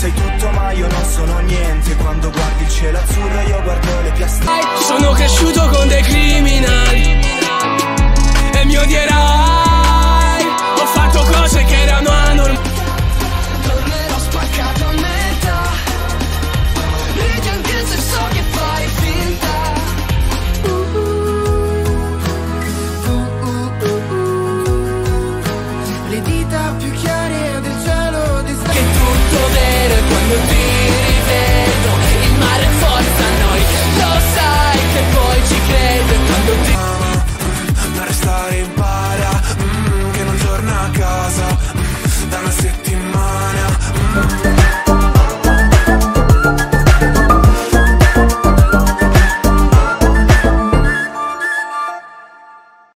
sei tutto ma io non sono niente. Quando guardi il cielo azzurro io guardo le piastre. Sono cresciuto con dei criminali e mi odierai. Ho fatto cose che erano anormali. Tornerò spaccato a metà. Ridi anche se so che fai finta. Le dita più chiare del cielo. Che è tutto vero e quando ti